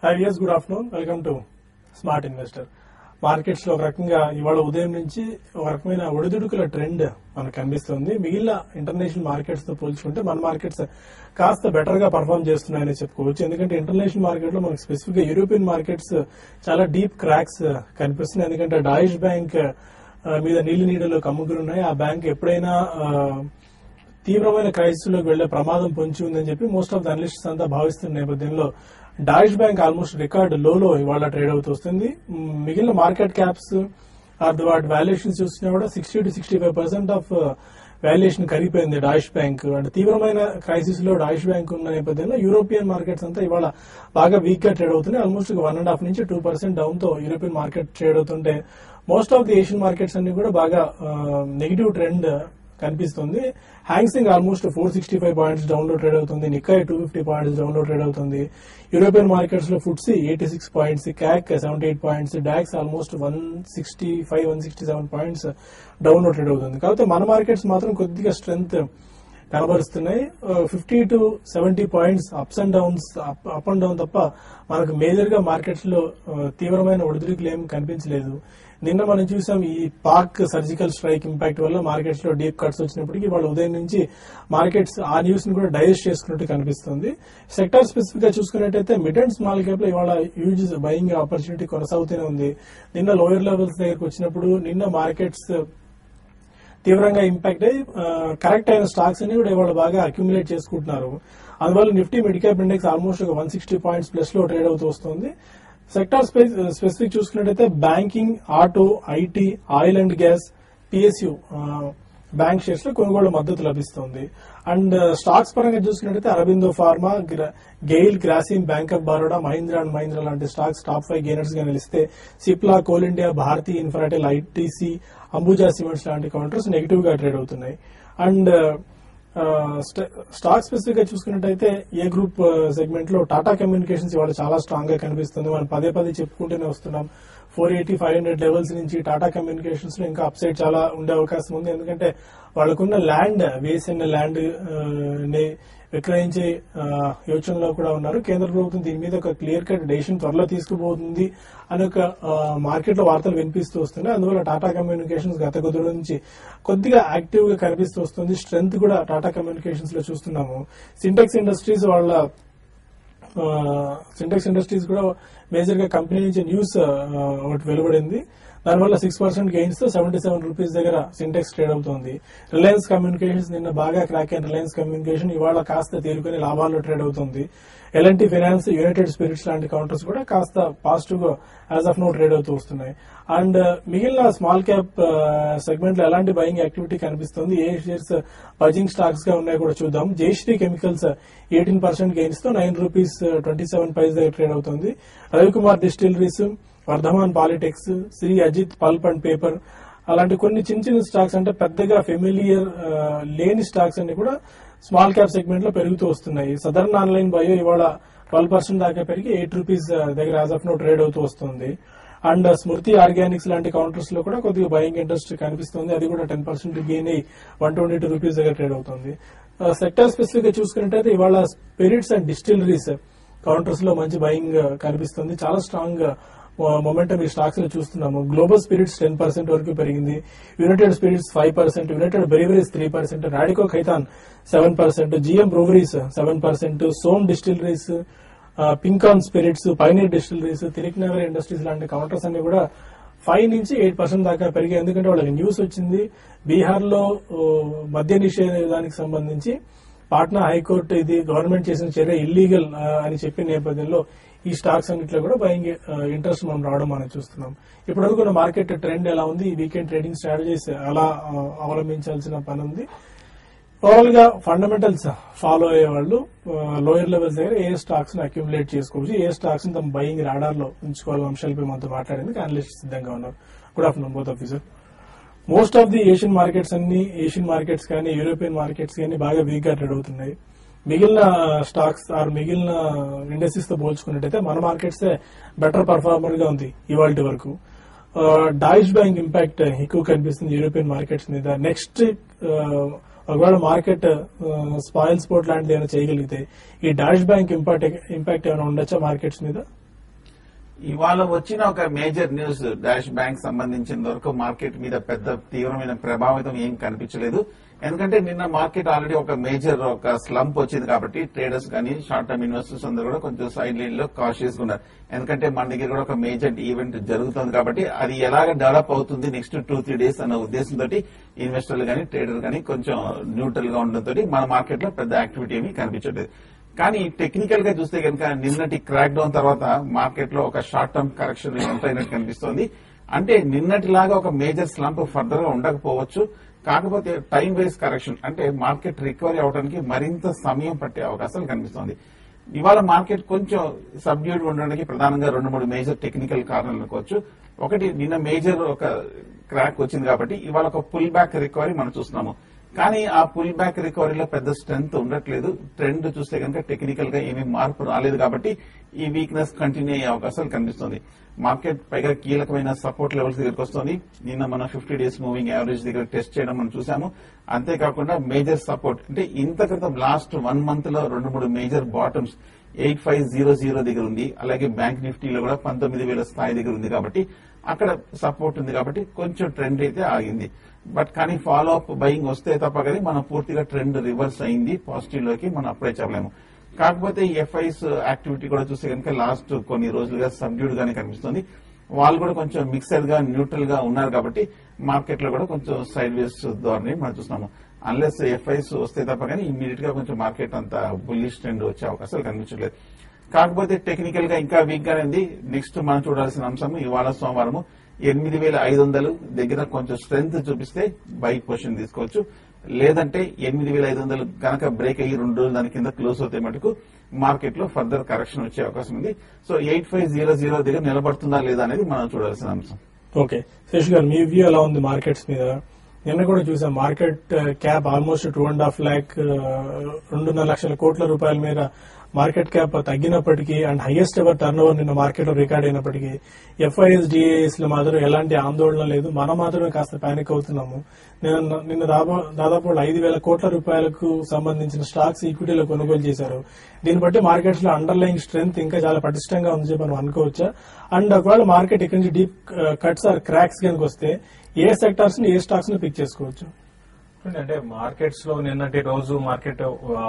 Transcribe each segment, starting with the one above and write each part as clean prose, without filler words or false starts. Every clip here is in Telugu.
Hi viewers, good afternoon. Welcome to Smart Investor. Markets లో ఒక రకంగా ఇవాళ ఉదయం నుంచి ఒక రకమైన ఒడిదుడుకుల ట్రెండ్ మనకు కనిపిస్తుంది. మిగిలిన ఇంటర్నేషనల్ మార్కెట్స్ తో పోల్చుకుంటే మన మార్కెట్స్ కాస్త బెటర్ గా పర్ఫార్మ్ చేస్తున్నాయని చెప్పుకోవచ్చు. ఎందుకంటే ఇంటర్నేషనల్ మార్కెట్ లో మనకు స్పెసిఫిక్ గా యూరోపియన్ మార్కెట్స్ చాలా డీప్ క్రాక్స్ కనిపిస్తున్నాయి. ఎందుకంటే డాయిష్ బ్యాంక్ మీద నీళ్లు కమ్ముకున్నాయి. ఆ బ్యాంక్ ఎప్పుడైనా తీవ్రమైన క్రైసిస్ లోకి వెళ్లే ప్రమాదం పొంచి ఉందని చెప్పి మోస్ట్ ఆఫ్ ద అనలిస్ట్స్ అంతా భావిస్తున్న నేపథ్యంలో డాయిష్ బ్యాంక్ ఆల్మోస్ట్ రికార్డ్ లోలో ఇవాళ ట్రేడ్ అవుతూ వస్తుంది. మిగిలిన మార్కెట్ క్యాప్స్ వాటి వాల్యుయేషన్స్ చూసినా కూడా 60 to 65% ఆఫ్ వాల్యుయేషన్ కరిగిపోయింది డాయిష్ బ్యాంక్. అంటే తీవ్రమైన క్రైసిస్ లో డాయిష్ బ్యాంక్ ఉన్న నేపథ్యంలో యూరోపియన్ మార్కెట్స్ అంతా ఇవాళ బాగా వీక్ గా ట్రేడ్ అవుతున్నాయి. ఆల్మోస్ట్ 1.5 నుంచి 2% డౌన్ తో యూరోపియన్ మార్కెట్ ట్రేడ్ అవుతుంటే most of the Asian markets అన్ని కూడా బాగా నెగిటివ్ ట్రెండ్ కనిపిస్తుంది. హ్యాంగ్సింగ్ ఆల్మోస్ట్ 465 పాయింట్స్ డౌన్ లో ట్రేడ్ అవుతుంది. నికాయ్ 250 పాయింట్స్ డౌన్ లో ట్రేడ్ అవుతుంది. యూరోపియన్ మార్కెట్స్ లో FTSE 86 points, CAC 78 points, DAX almost 165-167 points down లో ట్రేడ్ అవుతుంది. కాకపోతే మన మార్కెట్స్ మాత్రం కొద్దిగా స్ట్రెంగ్త్ కనబరుస్తున్నాయి. 50 to 70 points ups and downs, up and down తప్ప మనకు మేజర్ గా మార్కెట్స్ లో తీవ్రమైన ఒడిదుడుకులు ఏం కనిపించలేదు. నిన్న మనం చూసాం ఈ పాక్ సర్జికల్ స్ట్రైక్ ఇంపాక్ట్ వల్ల మార్కెట్స్ లో డీప్ కట్స్ వచ్చినప్పటికీ వాళ్ళ ఉదయం నుంచి మార్కెట్స్ ఆ న్యూస్ ని కూడా డైజెస్ట్ చేసుకున్నట్టు కనిపిస్తుంది. సెక్టర్ స్పెసిఫిక్ గా చూసుకున్నట్టయితే మిడ్ అండ్ స్మాల్ క్యాప్ లో ఇవాళ హ్యూజ్ బయింగ్ ఆపర్చునిటీ కొనసాగుతూనే ఉంది. నిన్న లోయర్ లెవెల్స్ దగ్గరకు వచ్చినప్పుడు నిన్న మార్కెట్స్ తీవ్రంగా ఇంపాక్ట్ అయ్యి కరెక్ట్ అయిన స్టాక్స్ అన్ని కూడా ఇవాళ బాగా అక్యుములేట్ చేసుకుంటున్నారు. అందువల్ల Nifty mid cap index almost 160 points plus లో ట్రేడ్ అవుతూ వస్తుంది. సెక్టార్ స్పెసిఫిక్ చూసుకున్నట్టయితే banking, auto, IT, oil and gas, PSU bank shares లో కొనుగోలు మద్దతు లభిస్తుంది. అండ్ స్టాక్స్ పరంగా చూసుకున్నట్టయితే Aurobindo pharma, GAIL, Grasim, bank of Baroda, Mahindra and Mahindra లాంటి స్టాక్స్ టాప్ 5 గెయినర్స్ గా నిలిస్తే Cipla, coal India, Bharti Infratel, ITC, Ambuja cements లాంటి కౌంటర్స్ నెగిటివ్ గా ట్రేడ్ అవుతున్నాయి. అండ్ స్టాక్ స్పెసిఫిక్ గా చూసుకున్నట్టయితే ఏ గ్రూప్ సెగ్మెంట్ లో టాటా కమ్యూనికేషన్స్ ఇవాళ చాలా స్ట్రాంగ్ గా కనిపిస్తుంది. మనం పదే చెప్పుకుంటూనే వస్తున్నాం. 480-500 లెవెల్స్ నుంచి టాటా కమ్యూనికేషన్స్ లో ఇంకా అప్సైడ్ చాలా ఉండే అవకాశం ఉంది. ఎందుకంటే వాళ్ళకున్న ల్యాండ్, వేసిన ల్యాండ్ ని విక్రయించే యోచనలో కూడా ఉన్నారు. కేంద్ర ప్రభుత్వం దీని మీద ఒక క్లియర్ కట్ డెసిషన్ త్వరలో తీసుకుపోతుంది అని ఒక మార్కెట్ లో వార్తలు వినిపిస్తూ వస్తున్నాయి. అందువల్ల టాటా కమ్యూనికేషన్స్ గత కొద్ది రోజుల నుంచి కొద్దిగా యాక్టివ్ గా కనిపిస్తూ వస్తుంది. స్ట్రెంగ్త్ కూడా టాటా కమ్యూనికేషన్స్ లో చూస్తున్నాము. సింటెక్స్ ఇండస్ట్రీస్ కూడా మేజర్ గా కంపెనీ నుంచి న్యూస్ ఒకటి వెలువడింది. దానివల్ల 6% గెయిన్స్ తో 77 రూపీస్ దగ్గర సింటెక్స్ ట్రేడ్ అవుతోంది. రిలయన్స్ కమ్యూనికేషన్స్ నిన్న బాగా క్రాక్ అయిన రిలయన్స్ కమ్యూనికేషన్ ఇవాళ కాస్త తేరుకుని లాభాల్లో ట్రేడ్ అవుతుంది. ఎల్ఎన్టీ ఫైనాన్స్, యునైటెడ్ స్పిరిట్స్ లాంటి కౌంటర్స్ కూడా కాస్త పాజిటివ్ గా యాజ్ ఆఫ్ నో ట్రేడ్ అవుతూ వస్తున్నాయి. అండ్ మిగిలిన స్మాల్ క్యాప్ సెగ్మెంట్ లో ఎలాంటి బయింగ్ యాక్టివిటీ కనిపిస్తుంది, ఏ షేర్స్ బజింగ్ స్టాక్స్ గా ఉన్నాయో కూడా చూద్దాం. జయశ్రీ కెమికల్స్ 18% గెయిన్స్ తో 9 రూపీస్ 27 పైస్ దగ్గర ట్రేడ్ అవుతుంది. Ravikumar distilleries, Vardhman Polytex, Shri Ajit pulp and paper అలాంటి కొన్ని చిన్న స్టాక్స్ అంటే పెద్దగా ఫెమిలియర్ లేని స్టాక్స్ అన్ని కూడా స్మాల్ క్యాప్ సెగ్మెంట్ లో పెరుగుతూ వస్తున్నాయి. సదర్న్ ఆన్లైన్ బయో ఇవాళ 12% దాకా పెరిగి 8 రూపీస్ దగ్గర యాజ్ ఆఫ్ నో ట్రేడ్ అవుతూ వస్తుంది. అండ్ స్మృతి ఆర్గానిక్స్ లాంటి కౌంటర్స్ లో కూడా కొద్దిగా బయింగ్ ఇంట్రెస్ట్ కనిపిస్తుంది. అది కూడా 10% గెయిన్ అయ్యి 122 రూపీస్ దగ్గర ట్రేడ్ అవుతుంది. సెక్టర్ స్పెసిఫిక్ గా చూసుకున్నట్టయితే ఇవాళ స్పిరిట్స్ అండ్ డిస్టిలరీస్ కౌంటర్స్ లో మంచి బయింగ్ కనిపిస్తుంది. చాలా స్ట్రాంగ్ మొమెంటం ఈ స్టాక్స్ లో చూస్తున్నాము. గ్లోబల్ స్పిరిట్స్ 10% వరకు పెరిగింది. United spirits 5%, united breweries 3%, Radico Khaitan 7%, GM breweries 7%, Som distilleries, Pincon spirits, pioneer distilleries, Tilaknagar industries లాంటి కౌంటర్స్ అన్ని కూడా 5 నుంచి 8% దాకా పెరిగాయి. ఎందుకంటే వాళ్ళకి న్యూస్ వచ్చింది బీహార్ లో మద్య నిషేధానికి సంబంధించి పాట్నా హైకోర్టు ఇది గవర్నమెంట్ చేసిన చర్య ఇల్లీగల్ అని చెప్పిన నేపథ్యంలో ఈ స్టాక్స్ అన్నింటిలో కూడా బయింగ్ ఇంట్రెస్ట్ మనం రావడం మనం చూస్తున్నాం. ఇప్పటివరకు మార్కెట్ ట్రెండ్ ఎలా ఉంది, ఈ వీకెండ్ ట్రేడింగ్ స్ట్రాటజీస్ ఎలా అవలంబించాల్సిన పని ఉంది. ఓవరాల్ గా ఫండమెంటల్స్ ఫాలో అయ్యే వాళ్ళు లోయర్ లెవెల్స్ దగ్గర ఏ స్టాక్స్ ని అక్యుములేట్ చేసుకోవచ్చు, ఏ స్టాక్స్ ని తమ బయింగ్ రాడార్ లో ఉంచుకోవాలనే అంశాలపై మనతో మాట్లాడేందుకు అనలిస్ట్ సిద్ధంగా ఉన్నారు. Good afternoon both of you sir. Most of the Asian markets కానీ యూరోపియన్ మార్కెట్స్ కానీ బాగా వీక్ గా ట్రేడ్ అవుతున్నాయి. మిగిలిన స్టాక్స్ ఆర్ మిగిలిన ఇండస్ట్రీస్ తో పోల్చుకున్నట్టయితే మన మార్కెట్స్ బెటర్ పర్ఫార్మర్ గా ఉంది ఇవాళ వరకు. డాయిష్ బ్యాంక్ ఇంపాక్ట్ ఎక్కువ కనిపిస్తుంది యూరోపియన్ మార్కెట్స్ మీద. నెక్స్ట్ ఒకవేళ మార్కెట్ స్పాయిల్ స్పోర్ట్ లాంటిది ఏమైనా చేయగలిగితే ఈ డాష్ బ్యాంక్ ఇంపాక్ట్ ఏమైనా ఉండొచ్చా మార్కెట్స్ మీద? ఇవాళ వచ్చిన ఒక మేజర్ న్యూస్ డాష్ బ్యాంక్ సంబంధించిన వరకు మార్కెట్ మీద పెద్ద తీవ్రమైన ప్రభావితం ఏం కనిపించలేదు. ఎందుకంటే నిన్న మార్కెట్ ఆల్రెడీ ఒక మేజర్ ఒక స్లంప్ వచ్చింది కాబట్టి ట్రేడర్స్ కానీ షార్ట్ టర్మ్ ఇన్వెస్టర్స్ అందరూ కూడా కొంచెం సైడ్ లైన్ లో కాషియస్ గా ఉన్నారు. ఎందుకంటే మన దగ్గర కూడా ఒక మేజర్ ఈవెంట్ జరుగుతుంది కాబట్టి అది ఎలాగ డెవలప్ అవుతుంది నెక్స్ట్ 2-3 days అన్న ఉద్దేశంతో ఇన్వెస్టర్లు కానీ ట్రేడర్ కానీ కొంచెం న్యూట్రల్ గా ఉండడంతో మన మార్కెట్ లో పెద్ద యాక్టివిటీ ఏమీ కనిపించట్లేదు. కానీ టెక్నికల్ గా చూస్తే కనుక నిన్నటి క్రాక్ డౌన్ తర్వాత మార్కెట్ లో ఒక షార్ట్ టర్మ్ కరెక్షన్ ఎంటర్ అయినట్టు కనిపిస్తోంది. అంటే నిన్నటిలాగా ఒక మేజర్ స్లంప్ ఫర్దర్ గా ఉండకపోవచ్చు. కాకపోతే టైం వైజ్ కరెక్షన్ అంటే మార్కెట్ రికవరీ అవడానికి మరింత సమయం పట్టే అవకాశాలు కనిపిస్తోంది. ఇవాళ మార్కెట్ కొంచెం సబ్డ్యూడ్ ఉండడానికి ప్రధానంగా 2-3 మేజర్ టెక్నికల్ కారణాలు అనుకోవచ్చు. ఒకటి నిన్న మేజర్ ఒక క్రాక్ వచ్చింది కాబట్టి ఇవాళ ఒక పుల్ బ్యాక్ రికవరీ మనం చూస్తున్నాము. కానీ ఆ పుల్ బ్యాక్ రికవరీలో పెద్ద స్ట్రెంత్ ఉండట్లేదు. ట్రెండ్ చూస్తే కనుక టెక్నికల్ గా ఏమీ మార్పు రాలేదు కాబట్టి ఈ వీక్నెస్ కంటిన్యూ అయ్యే అవకాశాలు కనిపిస్తుంది. మార్కెట్ పైగా కీలకమైన సపోర్ట్ లెవెల్స్ దగ్గరకు వస్తుంది. నిన్న మన 50 days మూవింగ్ యావరేజ్ దగ్గర టెస్ట్ చేయడం మనం చూసాము. అంతేకాకుండా మేజర్ సపోర్ట్ అంటే ఇంత క్రితం లాస్ట్ 1 month లో 2-3 మేజర్ బాటమ్స్ 8500 దగ్గర ఉంది. అలాగే బ్యాంక్ నిఫ్టీలో కూడా 19,000 స్థాయి దగ్గర ఉంది కాబట్టి అక్కడ సపోర్ట్ ఉంది కాబట్టి కొంచెం ట్రెండ్ అయితే ఆగింది. బట్ కానీ ఫాలో అప్ బయింగ్ వస్తే తప్ప కానీ మనం పూర్తిగా ట్రెండ్ రివర్స్ అయింది పాజిటివ్ లోకి మనం అప్లై చేయలేము. కాకపోతే ఎఫ్ఐస్ యాక్టివిటీ కూడా చూస్తే కనుక లాస్ట్ కొన్ని రోజులుగా సబ్డ్యూడ్ గానే కనిపిస్తుంది. వాళ్ళు కూడా కొంచెం మిక్సర్ గా న్యూట్రల్ గా ఉన్నారు కాబట్టి మార్కెట్ లో కూడా కొంచెం సైడ్ వేస్ ధోరణి మనం చూస్తున్నాము. అన్లెస్ ఎఫ్ఐస్ వస్తే తప్ప కానీ ఇమ్మీడియట్ గా కొంచెం మార్కెట్ అంత బుల్లిష్ ట్రెండ్ వచ్చే అవకాశాలు కనిపించలేదు. కాకపోతే టెక్నికల్ గా ఇంకా వీక్ గానే ఉంది. నెక్స్ట్ మనం చూడాల్సిన అంశం ఇవాళ సోమవారం 8,500 దగ్గర కొంచెం స్ట్రెంత్ చూపిస్తే బై పొజిషన్ తీసుకోవచ్చు. లేదంటే 8,500 కనుక బ్రేక్ అయ్యి 2 రోజులు దాని కింద క్లోజ్ అవుతే మటుకు మార్కెట్ లో ఫర్దర్ కరెక్షన్ వచ్చే అవకాశం ఉంది. సో 8500 దగ్గర నిలబడుతుందా లేదా అనేది మనం చూడాల్సిన అంశం. ఓకే శేష్ గారు, మీ వ్యూ ఎలా ఉంది మార్కెట్స్ మీద? నిన్న కూడా చూసాం మార్కెట్ క్యాప్ ఆల్మోస్ట్ 2.5 lakh 2.5 లక్షల కోట్ల రూపాయల మీద మార్కెట్ క్యాప్ తగ్గినప్పటికీ and highest ever turnover నిన్న మార్కెట్ లో రికార్డ్ అయినప్పటికీ ఎఫ్ఐఎస్ డిఐఎస్ లో మాత్రం ఎలాంటి ఆందోళన లేదు. మనం మాత్రమే కాస్త పానిక్ అవుతున్నాము. నిన్న దాదాపు 5,000 కోట్ల రూపాయలకు సంబంధించిన స్టాక్స్ ఈక్విటీలో కొనుగోలు చేశారు. దీన్ని బట్టి మార్కెట్స్ లో అండర్లైన్ స్ట్రెంత్ ఇంకా చాలా పటిష్టంగా ఉందని చెప్పి మనం అనుకోవచ్చా? అండ్ ఒకవేళ మార్కెట్ ఇక్కడి నుంచి డీప్ కట్స్ ఆర్ క్రాక్స్ కనుక వస్తే ఏ సెక్టార్స్ ని ఏ స్టాక్స్ ని పిక్ చేసుకోవచ్చు? అంటే మార్కెట్స్ లో నిన్నటి రోజు మార్కెట్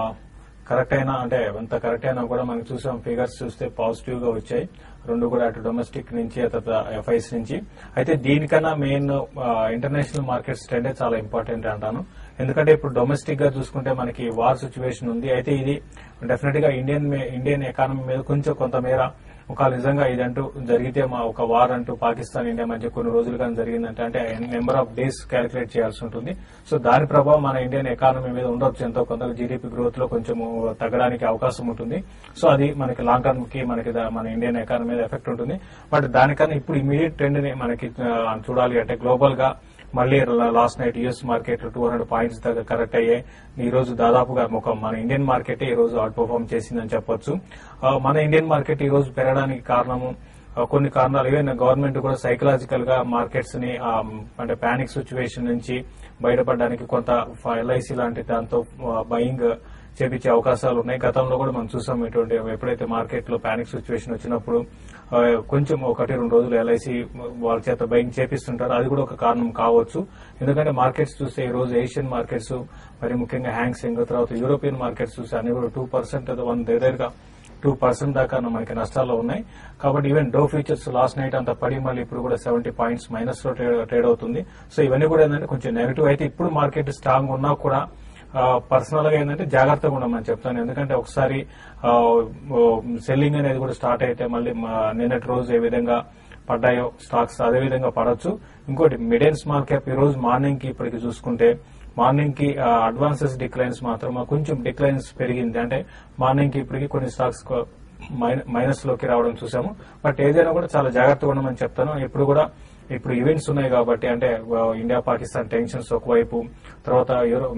కరెక్ట్ అయినా అంటే ఎంత కరెక్ట్ అయినా కూడా మనం చూసాం ఫిగర్స్ చూస్తే పాజిటివ్ గా వచ్చాయి. రెండు కూడా అటు డొమెస్టిక్ నుంచి ఎఫ్ఐస్ నుంచి. అయితే దీనికన్నా మెయిన్ ఇంటర్నేషనల్ మార్కెట్స్ ట్రెండే చాలా ఇంపార్టెంట్ అంటాను. ఎందుకంటే ఇప్పుడు డొమెస్టిక్ గా చూసుకుంటే మనకి వార్ సిచ్యువేషన్ ఉంది. అయితే ఇది డెఫినెట్ గా ఇండియన్ ఎకానమీ మీద కొంతమేర ఒకవేళ నిజంగా ఇదంటూ జరిగితే ఒక వార్ అంటూ పాకిస్తాన్ ఇండియా మధ్య కొన్ని రోజులుగా జరిగిందంటే అంటే నెంబర్ ఆఫ్ డేస్ క్యాలిక్యులేట్ చేయాల్సి ఉంటుంది. సో దాని ప్రభావం మన ఇండియన్ ఎకానమీ మీద ఉండొచ్చు. ఎంతో కొంత జీడీపీ గ్రోత్ లో కొంచెం తగ్గడానికి అవకాశం ఉంటుంది. సో అది మనకి లాంగ్ టర్మ్ కి మన ఇండియన్ ఎకానమీ మీద ఎఫెక్ట్ ఉంటుంది. బట్ దానికన్నా ఇప్పుడు ఇమీడియట్ ట్రెండ్ ని మనకి చూడాలి అంటే గ్లోబల్ గా మళ్ళీ last night US market 200 points దాకా కరెక్ట్ అయ్యాయి. ఈ రోజు దాదాపుగా మన ఇండియన్ మార్కెట్ ఈ రోజు అవుట్ పర్ఫార్మ్ చేసిందని చెప్పొచ్చు. మన ఇండియన్ మార్కెట్ ఈ రోజు పెరగడానికి కారణము కొన్ని కారణాలు. ఈవెన్ గవర్నమెంట్ కూడా సైకలాజికల్ గా మార్కెట్స్ ని అంటే పానిక్ సిచ్యువేషన్ నుంచి బయటపడడానికి కొంత ఎల్ఐసి లాంటి దాంతో బయింగ్ చేపించే అవకాశాలు ఉన్నాయి. గతంలో కూడా మనం చూసాం ఇటువంటి ఎప్పుడైతే మార్కెట్ లో పానిక్ సిచ్యువేషన్ వచ్చినప్పుడు కొంచెం 1-2 రోజులు ఎల్ఐసి వాళ్ళ చేత బయింగ్ చేపిస్తుంటారు. అది కూడా ఒక కారణం కావచ్చు. ఎందుకంటే మార్కెట్స్ చూస్తే ఈ రోజు ఏషియన్ మార్కెట్స్ మరి ముఖ్యంగా హ్యాంగ్సెంగ్ తర్వాత యూరోపియన్ మార్కెట్స్ చూస్తే అన్ని కూడా 2% దగ్గరగా 2% దాకా మనకి నష్టాల్లో ఉన్నాయి. కాబట్టి even Dow futures last night అంతా పడి మళ్ళీ ఇప్పుడు కూడా 70 పాయింట్స్ మైనస్ లో ట్రేడ్ అవుతుంది. సో ఇవన్నీ కూడా ఏంటంటే కొంచెం నెగిటివ్. అయితే ఇప్పుడు మార్కెట్ స్ట్రాంగ్ ఉన్నా కూడా పర్సనల్ గా ఏంటంటే జాగ్రత్తగా ఉండమని చెప్తాను. ఎందుకంటే ఒకసారి సెల్లింగ్ అనేది కూడా స్టార్ట్ అయితే మళ్ళీ నిన్నటి రోజు ఏ విధంగా పడ్డాయో స్టాక్స్ అదే విధంగా పడవచ్చు. ఇంకోటి మిడ్ అండ్ స్మాల్ క్యాప్ ఈ రోజు మార్నింగ్ కి ఇప్పటికి చూసుకుంటే మార్నింగ్ కి అడ్వాన్సెస్ డిక్లైన్స్ మాత్రం కొంచెం డిక్లైన్స్ పెరిగింది. అంటే మార్నింగ్ కి ఇప్పటికి కొన్ని స్టాక్స్ మైనస్ లోకి రావడం చూసాము. బట్ ఏదైనా కూడా చాలా జాగ్రత్తగా ఉండమని చెప్తాను. ఇప్పుడు ఈవెంట్స్ ఉన్నాయి కాబట్టి అంటే ఇండియా పాకిస్తాన్ టెన్షన్స్ ఒకవైపు తర్వాత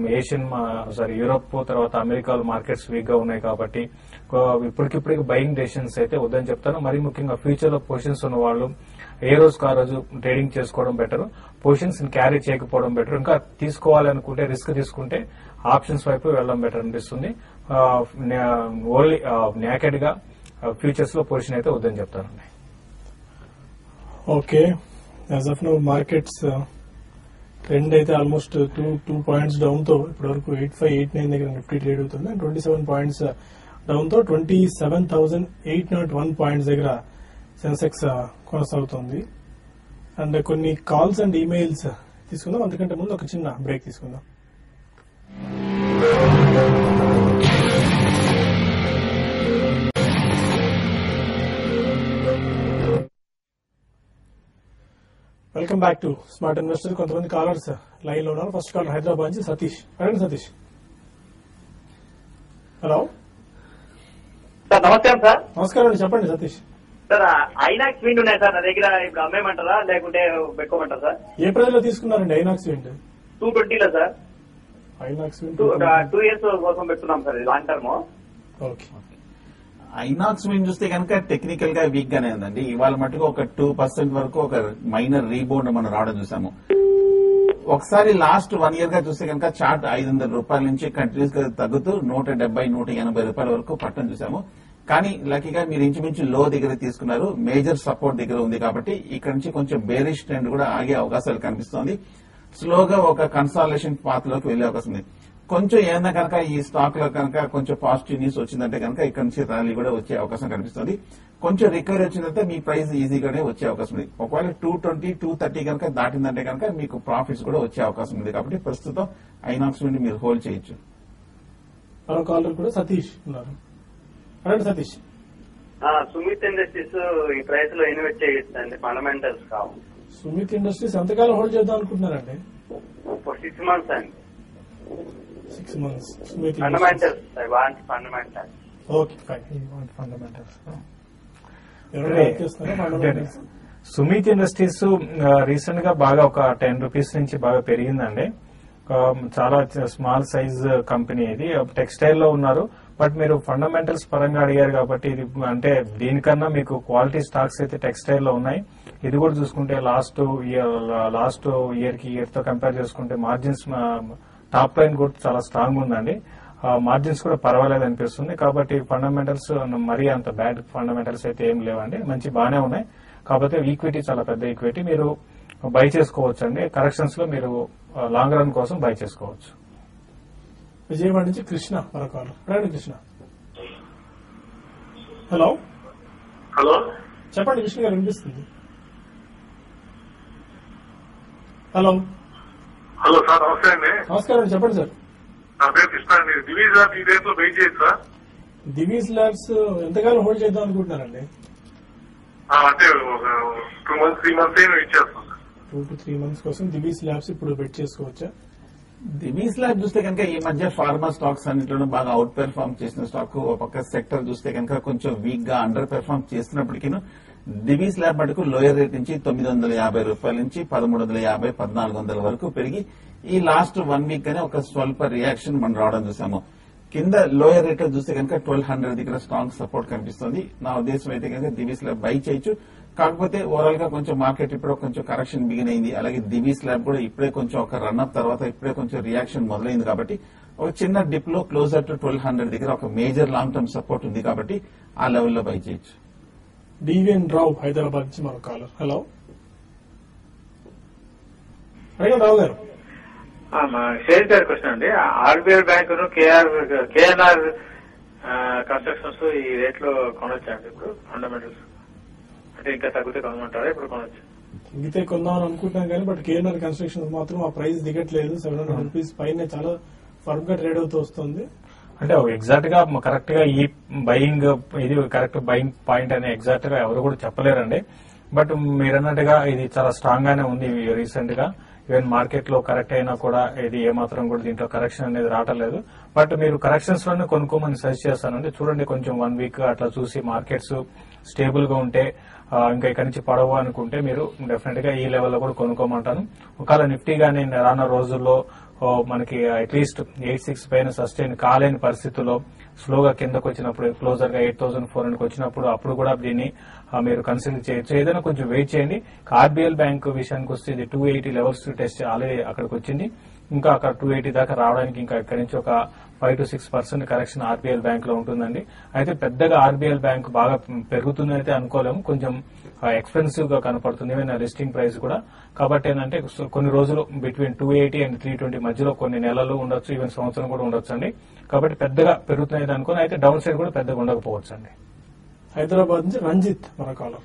యూరోప్ తర్వాత అమెరికాలో మార్కెట్స్ వీక్ గా ఉన్నాయి కాబట్టి ఇప్పటికిప్పటికి బయింగ్ డెసిషన్స్ అయితే వద్దని చెప్తాను. మరీ ముఖ్యంగా ఫ్యూచర్ లో పొజిషన్స్ ఉన్న వాళ్ళు ఏ రోజుకు ఆ రోజు ట్రేడింగ్ చేసుకోవడం బెటర్. పొజిషన్స్ క్యారీ చేయకపోవడం బెటర్. ఇంకా తీసుకోవాలనుకుంటే రిస్క్ తీసుకుంటే ఆప్షన్స్ వైపు వెళ్ళడం బెటర్ అనిపిస్తుంది. ఓన్లీ నేకెడ్ గా ఫ్యూచర్స్ లో పొజిషన్ అయితే వద్దని చెప్తానండి. Okay, as of now markets trend అయితే ఆల్మోస్ట్ టూ పాయింట్స్ డౌన్ తో ఇప్పటి వరకు 8589 దగ్గర నిఫ్టీ ట్రేడ్ అవుతుంది. అండ్ 27 పాయింట్స్ డౌన్ తో 27,801 పాయింట్స్ దగ్గర సెన్సెక్స్ కొనసాగుతుంది. అండ్ కొన్ని కాల్స్ అండ్ ఈమెయిల్స్ తీసుకుందాం. అంతకంటే ముందు ఒక చిన్న బ్రేక్ తీసుకుందాం. Welcome back to smart investor. కొంతమంది కాలర్స్ లైన్ లో ఉన్నారు. ఫస్ట్ కాలర్ హైదరాబాద్ నుంచి సతీష్. అడగండి సతీష్. హలో సార్, నమస్కారం సార్. నమస్కారం అండి, చెప్పండి సతీష్. సార్, ఐనాక్స్ విండ్ ఉన్నాయి సార్ నా దగ్గర. ఇప్పుడు అమ్మేయమంటారా లేకుంటే పెట్టుకోమంటారా సార్? ఏ ప్రైజ్ లో తీసుకున్నారండి Inox wind? 220 sir. Inox wind 2 years కోసం పెట్టుకున్నాం sir, long term. Okay. Inox wind చూస్తే కనుక టెక్నికల్ గా వీక్ గానే ఉందండి. ఇవాళ మటుకు ఒక 2% వరకు ఒక మైనర్ రీబౌండ్ మనం రావడం చూసాము. ఒకసారి లాస్ట్ 1 year గా చూస్తే కనుక చార్ట్ 500 రూపాయల నుంచి కంటిన్యూస్ గా తగ్గుతూ 170-180 రూపాయల వరకు పట్టడం చూసాము. కానీ లక్కీగా మీరు ఇంచుమించు లో దగ్గర తీసుకున్నారు. మేజర్ సపోర్ట్ దగ్గర ఉంది కాబట్టి ఇక్కడ నుంచి కొంచెం బేరిష్ ట్రెండ్ కూడా ఆగే అవకాశాలు కనిపిస్తోంది. స్లోగా ఒక కన్సాలేషన్ పాత్ లోకి వెళ్లే అవకాశం ఉంది. కొంచెం ఏదైనా కనుక ఈ స్టాక్ లో కనుక కొంచెం పాజిటివ్ న్యూస్ వచ్చిందంటే కనుక ఇక్కడ నుంచి ర్యాలీ కూడా వచ్చే అవకాశం కనిపిస్తుంది. కొంచెం రికవరీ వచ్చిందంటే మీ ప్రైస్ ఈజీగానే వచ్చే అవకాశం ఉంది. ఒకవేళ 220-230 కనుక దాటిందంటే కనుక మీకు ప్రాఫిట్స్ కూడా వచ్చే అవకాశం ఉంది. కాబట్టి ప్రస్తుతం ఐనాక్స్ నుండి మీరు హోల్డ్ చేయొచ్చు. మరో కాలర్ కూడా సతీష్ ఉన్నారు. అడగండి సతీష్. సుమిత్ ఇండస్ట్రీస్ ఈ ప్రైస్ లో ఇన్వెస్ట్ చేయొచ్చండి, ఫండమెంటల్స్ కావు. సుమిత్ ఇండస్ట్రీస్ ఎంతకాలం హోల్డ్ చేద్దాం అనుకుంటున్నారండి? 6 months అండి. 6 months. Sumit fundamentals, I want fundamentals. Okay fine. Fundamentals ఎవరైనా చేస్తున్నారా ఫండమెంటల్స్? సుమిత్ ఇండస్ట్రీస్ రీసెంట్ గా బాగా ఒక 10 రూపీస్ నుంచి బాగా పెరిగిందండి. చాలా స్మాల్ సైజ్ కంపెనీ ఇది. టెక్స్టైల్ లో ఉన్నారు. బట్ మీరు ఫండమెంటల్స్ పరంగా అడిగారు కాబట్టి ఇది అంటే దీనికన్నా మీకు క్వాలిటీ స్టాక్స్ అయితే టెక్స్టైల్ లో ఉన్నాయి. ఇది కూడా చూసుకుంటే లాస్ట్ ఇయర్ కి ఇయర్ తో కంపేర్ చేసుకుంటే మార్జిన్స్ టాప్ లైన్ కూడా చాలా స్ట్రాంగ్ ఉందండి. మార్జిన్స్ కూడా పర్వాలేదు అనిపిస్తుంది. కాబట్టి ఫండమెంటల్స్ మరీ అంత బ్యాడ్ ఫండమెంటల్స్ అయితే ఏం లేవండి, మంచి బాగానే ఉన్నాయి. కాకపోతే ఈక్విటీ చాలా పెద్ద ఈక్విటీ, మీరు బై చేసుకోవచ్చు అండి. కరెక్షన్స్ లో మీరు లాంగ్ రన్ కోసం బై చేసుకోవచ్చు. విజయవాడ నుంచి కృష్ణ మరొకరు. రండి కృష్ణ. హలో హలో, చెప్పండి కృష్ణ గారు, వినిపిస్తుంది. హలో హలో సార్, నమస్తే అండి. నమస్కారం అండి, చెప్పండి సార్. నా పేరు కృష్ణ అండి. దివీజ్ సార్, ఈ రేట్ లో వెయిట్ చేయొచ్చు సార్? దివీస్ ల్యాబ్స్ ఎంతకాలం హోల్డ్ చేద్దాం అనుకుంటున్నారండి? అంటే ఒక 2 months 3 months వెయిట్ చేస్తాం సార్. 2 to 3 months కోసం దివీస్ ల్యాబ్స్ ఇప్పుడు బెట్ చేసుకోవచ్చా? దివీస్ ల్యాబ్ చూస్తే కనుక ఈ మధ్య ఫార్మా స్టాక్స్ అన్నింటిలోనూ బాగా అవుట్ పెర్ఫార్మ్ చేసిన స్టాక్. ఒక పక్క సెక్టర్ చూస్తే కనుక కొంచెం వీక్ గా అండర్ పెర్ఫార్మ్ చేస్తున్నప్పటికీ దివీస్ ల్యాబ్ మటుకు లోయర్ రేట్ నుంచి 950 రూపాయల నుంచి 1350-1400 వరకు పెరిగి ఈ లాస్ట్ 1 week గానే ఒక స్వల్ప రియాక్షన్ మనం రావడం చూసాము. కింద లోయర్ రేట్ లో చూస్తే కనుక 1200 దగ్గర స్ట్రాంగ్ సపోర్ట్ కనిపిస్తుంది. నా ఉద్దేశం అయితే కనుక దివీస్ ల్యాబ్ బై చేయొచ్చు. కాకపోతే ఓవరాల్ గా కొంచెం మార్కెట్ ఇప్పుడు కొంచెం కరెక్షన్ బిగిన్ అయింది. అలాగే దివీస్ ల్యాబ్ కూడా ఇప్పుడే కొంచెం ఒక రన్అప్ తర్వాత ఇప్పుడే కొంచెం రియాక్షన్ మొదలైంది. కాబట్టి ఒక చిన్న డిప్ లో క్లోజర్ టు 1200 దగ్గర ఒక మేజర్ లాంగ్ టర్మ్ సపోర్ట్ ఉంది. కాబట్టి ఆ లెవెల్లో బై చేయొచ్చు. డివిఎన్ రావు హైదరాబాద్ నుంచి మరో కాలర్. హలో అడగండి రావు గారు. మా షేర్ గారి క్వశ్చన్ అండి. ఆర్బీఐ బ్యాంక్ కేఎన్ఆర్ కన్స్ట్రక్షన్స్ ఈ రేట్ లో కొనొచ్చండి ఇప్పుడు ఫండమెంటల్స్? అంటే ఇంకా తగ్గితే కొనమంటారా ఇప్పుడు కొనొచ్చు? తగ్గితే కొందామని అనుకుంటున్నాం కానీ బట్ కేఎన్ఆర్ కన్స్ట్రక్షన్స్ మాత్రం ఆ ప్రైస్ దిగట్లేదు. 700 రూపీస్ పైన చాలా ఫర్మ్ గా ట్రేడ్ అవుతూ వస్తుంది. అంటే ఎగ్జాక్ట్ గా కరెక్ట్ గా ఈ బయింగ్ ఇది కరెక్ట్ బయింగ్ పాయింట్ అని ఎగ్జాక్ట్ గా ఎవరు కూడా చెప్పలేరండి. బట్ మీరన్నట్టుగా ఇది చాలా స్ట్రాంగ్ గానే ఉంది రీసెంట్ గా. ఈవెన్ మార్కెట్ లో కరెక్ట్ అయినా కూడా ఇది ఏమాత్రం కూడా దీంట్లో కరెక్షన్ అనేది రావట్లేదు. బట్ మీరు కరెక్షన్స్ లోనే కొనుక్కోమని సజెస్ట్ చేస్తానండి. చూడండి కొంచెం 1 week అట్లా చూసి మార్కెట్స్ స్టేబుల్ గా ఉంటే ఇంకా ఇక్కడి నుంచి పడవు అనుకుంటే మీరు డెఫినెట్ గా ఈ లెవెల్లో కూడా కొనుక్కోమంటాను. ఒకవేళ నిఫ్టీ గానీ రానున్న రోజుల్లో మనకి అట్లీస్ట్ 86 పైన సస్టైన్ కాలేని పరిస్థితుల్లో స్లోగా కిందకు వచ్చినప్పుడు క్లోజర్ గా 8400 వచ్చినప్పుడు అప్పుడు కూడా దీన్ని మీరు కన్సిడర్ చేయొచ్చు. ఏదైనా కొంచెం వెయిట్ చేయండి. ఆర్బీఎల్ బ్యాంక్ విషయానికి వస్తే ఇది 280 లెవెల్స్ టెస్ట్ ఆల్రెడీ అక్కడికి వచ్చింది. ఇంకా అక్కడ 280 దాకా రావడానికి ఇంకా ఇక్కడి నుంచి ఒక 5 to 6% కరెక్షన్ ఆర్బీఎల్ బ్యాంక్ లో ఉంటుందండి. అయితే పెద్దగా ఆర్బీఎల్ బ్యాంక్ బాగా పెరుగుతుందని అయితే అనుకోలేము, కొంచెం ఎక్స్పెన్సివ్ గా కనపడుతుంది లిస్టింగ్ ప్రైస్ కూడా. కాబట్టి ఏంటంటే కొన్ని రోజులు బిట్వీన్ 280 and 320 మధ్యలో కొన్ని నెలలు ఉండొచ్చు, ఈవెన్ సంవత్సరం కూడా ఉండొచ్చు అండి. కాబట్టి పెద్దగా పెరుగుతున్నాయి అనుకుని అయితే డౌన్ సైడ్ కూడా పెద్దగా ఉండకపోవచ్చు అండి. హైదరాబాద్ నుంచి రంజిత్ మన కాలర్.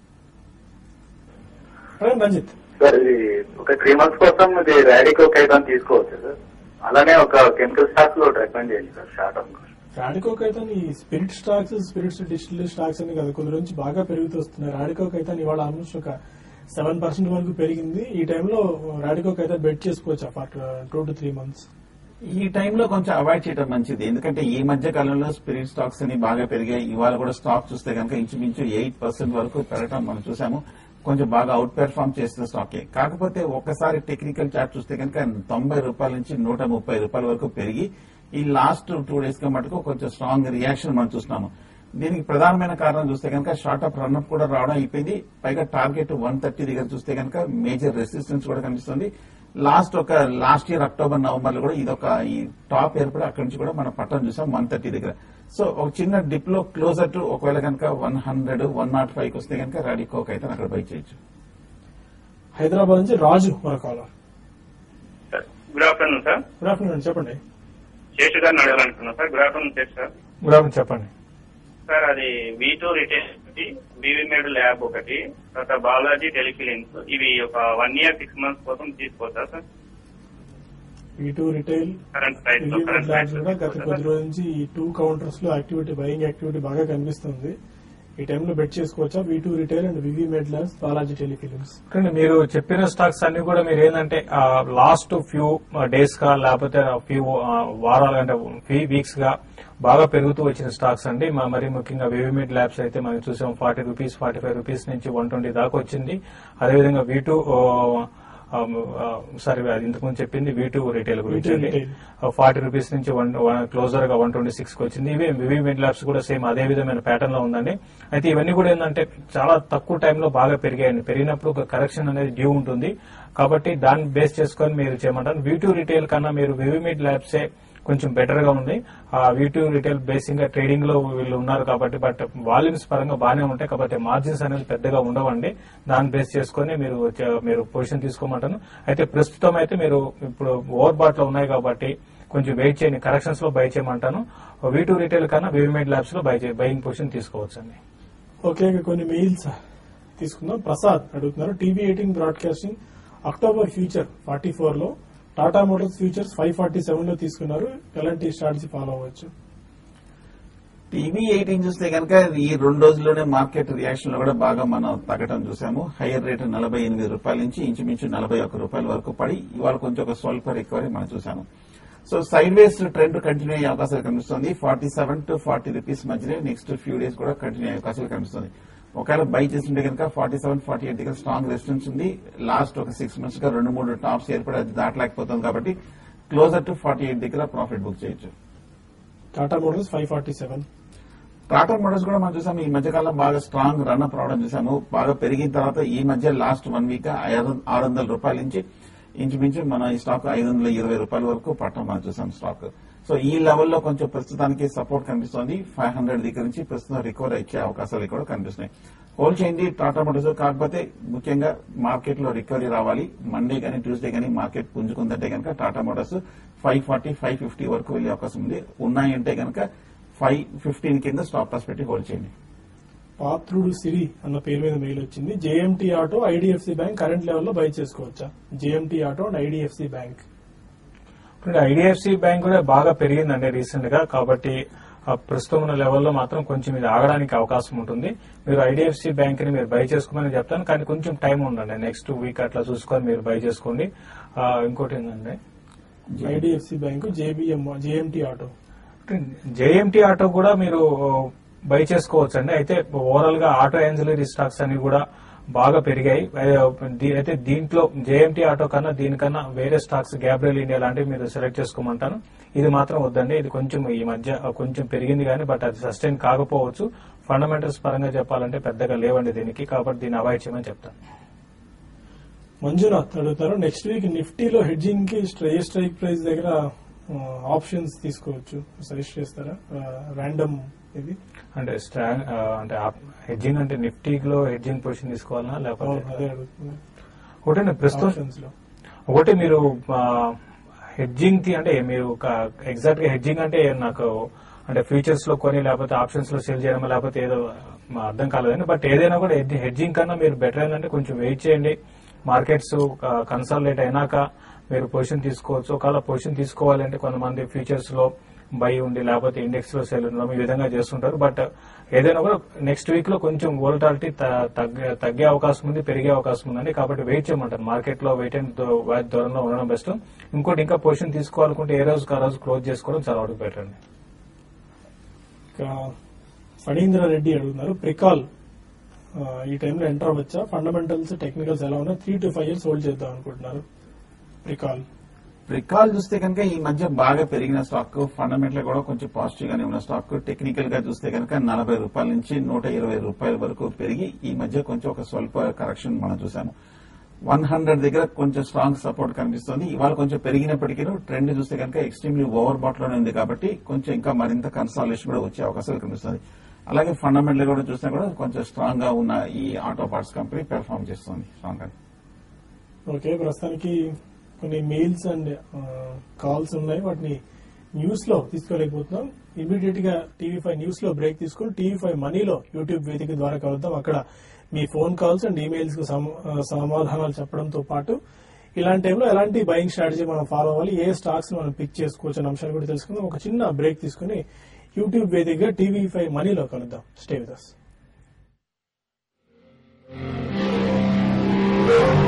రంజిత్ సార్, ఇది ఒక 3 months కోసం ఇది రాడికో కైతాన్ తీసుకోవచ్చు సార్. అలానే ఒక కెమికల్ స్టాక్స్ లో రికమెండ్ చేయండి సార్ షార్ట్ టర్మ్. రాడికోక్ అయితే ఈ స్పిరిట్ స్పిరిట్స్ డిస్టిల్ స్టాక్స్ అని కదా కొన్ని నుంచి బాగా పెరుగుతూ వస్తున్నాయి. రాడికోక్ అయితే ఇవాళ ఆల్మోస్ట్ ఒక 7% వరకు పెరిగింది. ఈ టైంలో రాడికోక్ అయితే బెట్ చేసుకోవచ్చు ఫర్ 2 to 3 months. ఈ టైంలో కొంచెం అవాయిడ్ చేయడం మంచిది, ఎందుకంటే ఈ మధ్య కాలంలో స్పిరిట్ స్టాక్స్ అని బాగా పెరిగాయి. ఇవాళ కూడా స్టాక్ చూస్తే కనుక ఇంచుమించు 8% వరకు పెరగడం మనం చూసాము. కొంచెం బాగా అవుట్ పెర్ఫార్మ్ చేసిన స్టాకే. కాకపోతే ఒక్కసారి టెక్నికల్ చార్ట్ చూస్తే కనుక 90 రూపాయల నుంచి 130 రూపాయల వరకు పెరిగి ఈ లాస్ట్ 2 days గా మటుకు కొంచెం స్ట్రాంగ్ రియాక్షన్ మనం చూస్తున్నాము. దీనికి ప్రధానమైన కారణం చూస్తే కనుక షార్ట్ అప్ రన్అప్ కూడా రావడం అయిపోయింది. పైగా టార్గెట్ 130 దగ్గర చూస్తే కనుక మేజర్ రెసిస్టెన్స్ కూడా కనిపిస్తుంది. లాస్ట్ ఇయర్ అక్టోబర్ నవంబర్ లో కూడా ఇదొక ఈ టాప్ ఏర్పడి అక్కడి నుంచి కూడా మనం పట్టణం చూసాం 130 దగ్గర. సో ఒక చిన్న డిప్ లో క్లోజర్ టు ఒకవేళ కనుక 100, 105 వస్తే కనుక రాడికోక్ అయితే అక్కడ బై చేయొచ్చు. హైదరాబాద్ నుంచి రాజు మన caller. Good afternoon sir. Good afternoon, చెప్పండి. శేషు గారిని అడగాలనుకున్నా sir. Good afternoon sir. Good afternoon, చెప్పండి సార్. అది V2 రిటైల్ ఒకటి, బీవీమేడ్ ల్యాబ్ ఒకటి, తర్వాత బాలాజీ టెలిఫిలిమ్స్, ఇవి ఒక 1 year 6 months కోసం తీసుకోవచ్చా sir? V2 retail current price లో కరెంట్ ల్యాబ్స్ కూడా గత కొద్ది రోజుల నుంచి ఈ 2 counters లో బయింగ్ యాక్టివిటీ బాగా కనిపిస్తుంది. ఈ టైంలో బెట్ చేసుకోవచ్చా V2 retail and Vivimed labs, Balaji telefilms? మీరు చెప్పిన స్టాక్స్ అన్ని కూడా మీరు ఏంటంటే లాస్ట్ ఫ్యూ డేస్ గా లేకపోతే ఫ్యూ వారాలు అంటే ఫ్యూ వీక్స్ గా బాగా పెరుగుతూ వచ్చిన స్టాక్స్ అండి. మరి ముఖ్యంగా వివిమిడ్ ల్యాబ్స్ అయితే మనం చూసాం 40 రూపీస్ 45 రూపీస్ నుంచి 120 దాకా వచ్చింది. అదేవిధంగా V2 అది ఇంతకుముందు చెప్పింది V2 రిటైల్ గురించి అండి. 40 రూపీస్ నుంచి క్లోజర్ గా 126 కి వచ్చింది. ఇవి వివిమిడ్ ల్యాబ్స్ కూడా సేమ్ అదే విధమైన ప్యాటర్న్ లో ఉందండి. అయితే ఇవన్నీ కూడా ఏంటంటే చాలా తక్కువ టైంలో బాగా పెరిగాయండి. పెరిగినప్పుడు ఒక కరెక్షన్ అనేది డ్యూ ఉంటుంది. కాబట్టి దాన్ని బేస్ చేసుకొని మీరు చేయమంటారు. V2 రిటైల్ కన్నా మీరు వివిమిడ్ ల్యాబ్సే కొంచెం బెటర్ గా ఉంది. V2 రిటైల్ బేసింగ్ గా ట్రేడింగ్ లో వీళ్ళు ఉన్నారు కాబట్టి, బట్ వాల్యూమ్స్ పరంగా బాగానే ఉంటాయి కాబట్టి మార్జిన్స్ అనేది పెద్దగా ఉండవండి. దాన్ని బేస్ చేసుకుని మీరు పొజిషన్ తీసుకోమంటాను. అయితే ప్రస్తుతం అయితే మీరు ఇప్పుడు ఓవర్ బాట్ లో ఉన్నాయి కాబట్టి కొంచెం వెయిట్ చేయండి, కరెక్షన్స్ లో బై చేయమంటాను. V2 రిటైల్ కన్నా వివిమిడ్ ల్యాబ్స్ లో బయింగ్ పొజిషన్ తీసుకోవచ్చండి. ఓకే, కొన్ని మెయిల్స్ తీసుకుందాం. ప్రసాద్ అడుగుతున్నారు, TV18 బ్రాడ్కాస్టింగ్ అక్టోబర్ ఫ్యూచర్ 44 లో, టాటా మోటార్స్ ఫ్యూచర్స్ 547 లో తీసుకున్నారు. ఎలాంటి స్ట్రాటజీ ఫాలో అవ్వచ్చు? TV18 చూస్తే కనుక ఈ 2 రోజుల్లోనే మార్కెట్ రియాక్షన్ లో కూడా బాగా మనం తగ్గడం చూసాము. హైయర్ రేట్ 48 రూపాయల నుంచి ఇంచుమించు 41 రూపాయల వరకు పడి ఇవాళ కొంచెం ఒక స్వల్ప రికవరీ మనం చూసాము. So sideways trend continue అయ్యే అవకాశాలు కనిపిస్తుంది. 47 to 40 రూపీస్ మధ్యనే నెక్స్ట్ ఫ్యూ డేస్ కూడా కంటిన్యూ అయ్యే అవకాశాలు కనిపిస్తుంది. ఒకవేళ బై చేస్తుంటే కనుక 47, 48 దగ్గర స్ట్రాంగ్ రెసిస్టెన్స్ ఉంది. లాస్ట్ ఒక 6 months గా 2-3 టాప్స్ ఏర్పడి అది దాటలేకపోతుంది కాబట్టి క్లోజర్ టు 48 దగ్గర ప్రాఫిట్ బుక్ చేయొచ్చు. టాటా మోటార్స్ 547. టాటా మోటార్స్ కూడా మనం చూసాము ఈ మధ్యకాలం బాగా స్ట్రాంగ్ రన్అప్ రావడం చూసాము. బాగా పెరిగిన తర్వాత ఈ మధ్య లాస్ట్ 1 week 600 రూపాయల నుంచి ఇంచుమించు మన ఈ స్టాక్ 520 రూపాయల వరకు పట్టడం మనం చూసాం స్టాక్. సో ఈ లెవెల్లో కొంచెం ప్రస్తుతానికి సపోర్ట్ కనిపిస్తోంది. 500 దగ్గర నుంచి ప్రస్తుతం రికవర్ ఇచ్చే అవకాశాలు కూడా కనిపిస్తున్నాయి. హోల్డ్ చేయండి టాటా మోటార్స్. కాకపోతే ముఖ్యంగా మార్కెట్ లో రికవరీ రావాలి. మండే కానీ ట్యూస్డే కానీ మార్కెట్ పుంజుకుందంటే కనుక టాటా మోటార్స్ 540, 550 వరకు వెళ్లే అవకాశం ఉంది. ఉన్నాయంటే కనుక 515 కింద స్టాప్ లాస్ పెట్టి హోల్డ్ చేయండి. పాత్రుడు సిరి అన్న పేరు మీద మెయిల్ వచ్చింది. JMT auto, IDFC bank current లెవెల్లో బై చేసుకోవచ్చా? JMT auto and IDFC bank. IDFC bank కూడా బాగా పెరిగిందండి రీసెంట్ గా. కాబట్టి ప్రస్తుతం ఉన్న లెవెల్లో మాత్రం కొంచెం ఇది ఆగడానికి అవకాశం ఉంటుంది. మీరు IDFC బ్యాంక్ ని మీరు బై చేసుకోమని చెప్తాను, కానీ కొంచెం టైం ఉండండి. నెక్స్ట్ వీక్ అట్లా చూసుకొని మీరు బై చేసుకోండి. ఇంకోటి ఏంటంటే IDFC bank, JMT auto. JMT auto కూడా మీరు బై చేసుకోవచ్చు అండి. అయితే ఓవరాల్ గా ఆటో యాన్సిలరీ స్టాక్స్ అన్ని కూడా బాగా పెరిగాయి. అయితే దీంట్లో JMT ఆటో కన్నా దీనికన్నా వేరే స్టాక్స్ గ్యాబ్రియల్ ఇండియా లాంటివి మీరు సెలెక్ట్ చేసుకోమంటాను. ఇది మాత్రం వద్దండి. ఇది కొంచెం ఈ మధ్య కొంచెం పెరిగింది కానీ బట్ అది సస్టైన్ కాకపోవచ్చు. ఫండమెంటల్స్ పరంగా చెప్పాలంటే పెద్దగా లేవండి దీనికి, కాబట్టి దీన్ని అవాయిడ్ చేయమని చెప్తాను. మంజునాథ్ అడుగుతారు, నెక్స్ట్ వీక్ నిఫ్టీలో హెడ్జింగ్ కి ఏ స్ట్రైక్ ప్రైస్ దగ్గర ఆప్షన్స్ తీసుకోవచ్చు, సజెస్ట్ చేస్తారా? ర్యాండమ్ ఇది అంటే స్ట్రాంగ్ అంటే హెడ్జింగ్ అంటే నిఫ్టీలో హెడ్జింగ్ పొజిషన్ తీసుకోవాలన్నా లేకపోతే అదే అడుగుతుంది. ఒకటే ప్రస్తుతం ఆప్షన్స్ లో ఒకటి మీరు హెడ్జింగ్ కి అంటే మీరు ఎగ్జాక్ట్ గా హెడ్జింగ్ అంటే నాకు అంటే ఫ్యూచర్స్ లో కొని లేకపోతే ఆప్షన్స్ లో సేల్ చేయడం లేకపోతే ఏదో అర్థం కాలేదని, బట్ ఏదైనా కూడా హెడ్జింగ్ కన్నా మీరు బెటర్ ఏంటంటే కొంచెం వెయిట్ చేయండి. మార్కెట్స్ కన్సాలిడేట్ అయినాక మీరు పొజిషన్ తీసుకోవచ్చు. ఒకవేళ పొజిషన్ తీసుకోవాలి అంటే కొంతమంది ఫ్యూచర్స్ లో బై ఉండి లేకపోతే ఇండెక్స్ లో సేల్ ఉండడం ఈ విధంగా చేస్తుంటారు. బట్ ఏదైనా కూడా నెక్స్ట్ వీక్ లో కొంచెం వోలటాలిటీ తగ్గే అవకాశం ఉంది, పెరిగే అవకాశం ఉందండి. కాబట్టి వెయిట్ చేయమంటారు. మార్కెట్ లో వెయిట్ అండ్ వాచ్ దూరంలో ఉండడం బెస్ట్. ఇంకోటి ఇంకా పొజిషన్ తీసుకోవాలనుకుంటే ఏ రోజుకి ఆ రోజు క్లోజ్ చేసుకోవడం చాలా వరకు బెటర్ అండి. ఫణీంద్ర రెడ్డి అడుగుతున్నారు, ప్రికాల్ ఈ టైంలో ఎంటర్ అవ్వచ్చా? ఫండమెంటల్స్ టెక్నికల్స్ ఎలా ఉన్నాయి? 3 to 5 years హోల్డ్ చేద్దాం అనుకుంటున్నారు. ప్రికాల్ చూస్తే కనుక ఈ మధ్య బాగా పెరిగిన స్టాక్, ఫండమెంటల్ కూడా కొంచెం పాజిటివ్ గానే ఉన్న స్టాక్. టెక్నికల్ గా చూస్తే కనుక 40 రూపాయల నుంచి 120 రూపాయల వరకు పెరిగి ఈ మధ్య కొంచెం ఒక స్వల్ప కరెక్షన్ మనం చూసాము. 100 దగ్గర కొంచెం స్ట్రాంగ్ సపోర్ట్ కనిపిస్తుంది. ఇవాళ కొంచెం పెరిగినప్పటికీ ట్రెండ్ చూస్తే కనుక ఎక్స్ట్రీమ్లీ ఓవర్ బాట్ లోనే ఉంది కాబట్టి కొంచెం ఇంకా మరింత కన్సాలిడేషన్ కూడా వచ్చే అవకాశాలు కనిపిస్తుంది. అలాగే ఫండమెంటల్ కూడా చూసినా కూడా కొంచెం స్ట్రాంగ్ గా ఉన్న ఈ ఆటో పార్ట్స్ కంపెనీ పెర్ఫార్మ్ చేస్తుంది స్ట్రాంగ్ గా. ఓకే, ప్రస్తుతానికి కొన్ని మెయిల్స్ అండ్ కాల్స్ ఉన్నాయి, వాటిని న్యూస్ లో తీసుకోలేకపోతున్నాం. ఇమీడియట్ గా టీవీ5 న్యూస్ లో బ్రేక్ తీసుకుని టీవీ5 మనీలో యూట్యూబ్ వేదిక ద్వారా కలుద్దాం. అక్కడ మీ ఫోన్ కాల్స్ అండ్ ఈమెయిల్స్ కు సమాధానాలు చెప్పడంతో పాటు ఇలాంటి టైంలో ఎలాంటి బయింగ్ స్ట్రాటజీ మనం ఫాలో అవ్వాలి, ఏ స్టాక్స్ మనం పిక్ చేసుకోవచ్చు అనే అంశాలు కూడా తెలుసుకుందాం. ఒక చిన్న బ్రేక్ తీసుకుని యూట్యూబ్ వేదికగా టీవీ5 మనీలో కలుద్దాం. Stay with us.